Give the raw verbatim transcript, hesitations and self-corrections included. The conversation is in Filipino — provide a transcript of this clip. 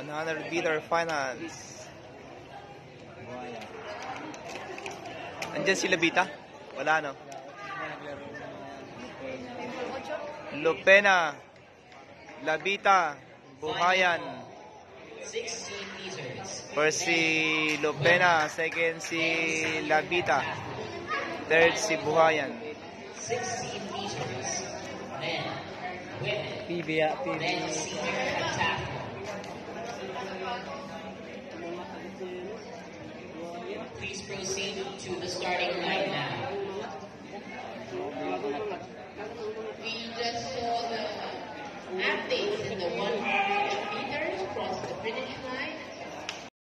one hundred meter finals. Andyan si Labita? Wala, no? Lupena, Labita, Buhayan. First si Lupena, second si Labita, third si Buhayan. P B A, P B A. Please proceed to the